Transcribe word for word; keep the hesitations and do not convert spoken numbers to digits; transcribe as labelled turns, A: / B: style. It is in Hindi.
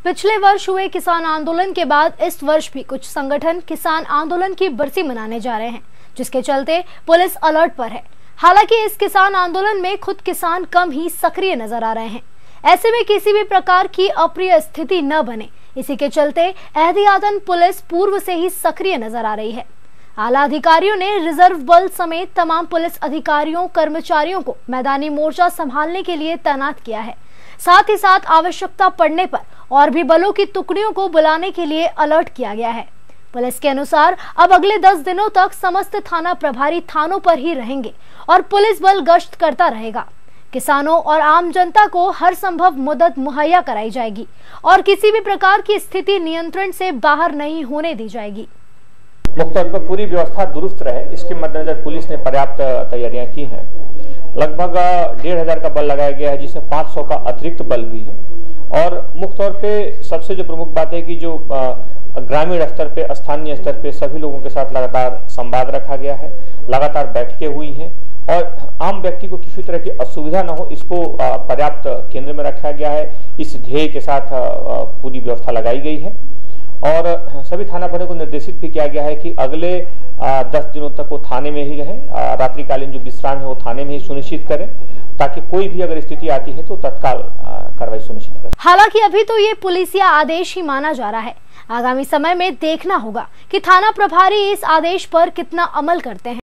A: पिछले वर्ष हुए किसान आंदोलन के बाद इस वर्ष भी कुछ संगठन किसान आंदोलन की बरसी मनाने जा रहे हैं, जिसके चलते पुलिस अलर्ट पर है। हालांकि इस किसान आंदोलन में खुद किसान कम ही सक्रिय नजर आ रहे हैं। ऐसे में किसी भी प्रकार की अप्रिय स्थिति न बने, इसी के चलते एहतियातन पुलिस पूर्व से ही सक्रिय नजर आ रही है। आला अधिकारियों ने रिजर्व बल समेत तमाम पुलिस अधिकारियों कर्मचारियों को मैदानी मोर्चा संभालने के लिए तैनात किया है। साथ ही साथ आवश्यकता पड़ने पर और भी बलों की टुकड़ियों को बुलाने के लिए अलर्ट किया गया है। पुलिस के अनुसार अब अगले दस दिनों तक समस्त थाना प्रभारी थानों पर ही रहेंगे और पुलिस बल गश्त करता रहेगा। किसानों और आम जनता को हर संभव मदद मुहैया कराई जाएगी और किसी भी प्रकार की स्थिति नियंत्रण से बाहर नहीं होने दी जाएगी।
B: मुख्य तौर पर पूरी व्यवस्था दुरुस्त रहे, इसके मद्देनजर पुलिस ने पर्याप्त तैयारियां की हैं। लगभग डेढ़ हजार का बल लगाया गया है, जिसमें पाँच सौ का अतिरिक्त बल भी है। और मुख्य तौर पे सबसे जो प्रमुख बात है कि जो ग्रामीण स्तर पे, स्थानीय स्तर पे सभी लोगों के साथ लगातार संवाद रखा गया है, लगातार बैठकें हुई हैं और आम व्यक्ति को किसी तरह की असुविधा न हो, इसको पर्याप्त केंद्र में रखा गया है। इस ध्येय के साथ पूरी व्यवस्था लगाई गई है और सभी थाना प्रभारियों को निर्देशित भी किया गया है कि अगले आ, दस दिनों तक वो थाने में ही रहे। रात्रिकालीन जो विश्राम है वो थाने में ही सुनिश्चित करें, ताकि कोई भी अगर स्थिति आती है तो तत्काल कार्रवाई सुनिश्चित करें।
A: हालांकि अभी तो ये पुलिसिया आदेश ही माना जा रहा है। आगामी समय में देखना होगा कि थाना प्रभारी इस आदेश पर कितना अमल करते हैं।